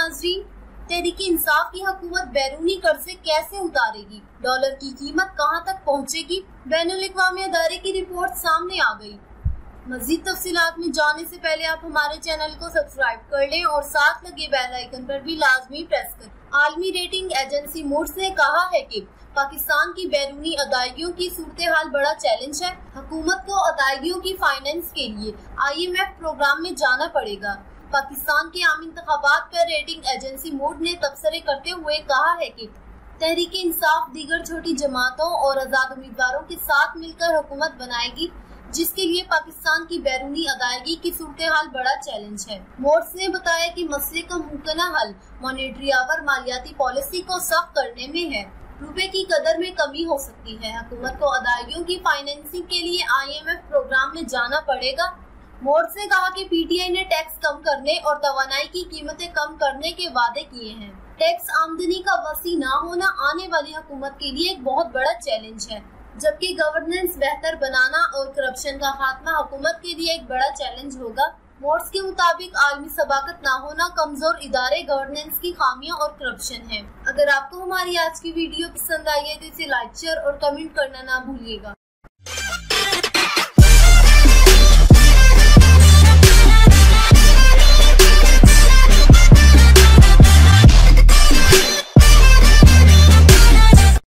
नाजरीन, तहरीक इंसाफ की हुकूमत बैरूनी कर्ज से कैसे उतारेगी, डॉलर की कीमत कहां तक पहुंचेगी, बैनुल अक़वामी अदारे की रिपोर्ट सामने आ गई। मजीद तफसीलात में जाने से पहले आप हमारे चैनल को सब्सक्राइब कर लें और साथ लगे बेल आइकन पर भी लाजमी प्रेस करें। आलमी रेटिंग एजेंसी मूड्स ने कहा है कि पाकिस्तान की बैरूनी अदायगियों की सूरत हाल बड़ा चैलेंज है। हुकूमत को अदायगियों की फाइनेंस के लिए IMF प्रोग्राम में जाना पड़ेगा। पाकिस्तान के आम इंतखाबात पर रेटिंग एजेंसी मूड ने तबसरे करते हुए कहा है कि तहरीक इंसाफ दीगर छोटी जमातों और आजाद उम्मीदवारों के साथ मिलकर हुकूमत बनाएगी, जिसके लिए पाकिस्तान की बैरूनी अदायगी की सूरत हाल बड़ा चैलेंज है। मोड्स ने बताया कि मसले का मुमकिना हल मॉनेटरी और मालियाती पॉलिसी को सख्त करने में है। रुपए की कदर में कमी हो सकती है। हुकूमत को अदायगियों की फाइनेंसिंग के लिए IMF प्रोग्राम में जाना पड़ेगा। मोड्स ने कहा कि PTI ने टैक्स कम करने और तवानाई की कीमतें कम करने के वादे किए हैं। टैक्स आमदनी का वसी न होना आने वाली हुकूमत के लिए एक बहुत बड़ा चैलेंज है, जबकि गवर्नेंस बेहतर बनाना और करप्शन का खात्मा हुकूमत के लिए एक बड़ा चैलेंज होगा। मोड्स के मुताबिक आलमी सबाकत ना होना, कमजोर इदारे, गवर्नेंस की खामियां और करप्शन है। अगर आपको हमारी आज की वीडियो पसंद आई है तो इसे लाइक, शेयर और कमेंट करना ना भूलिएगा।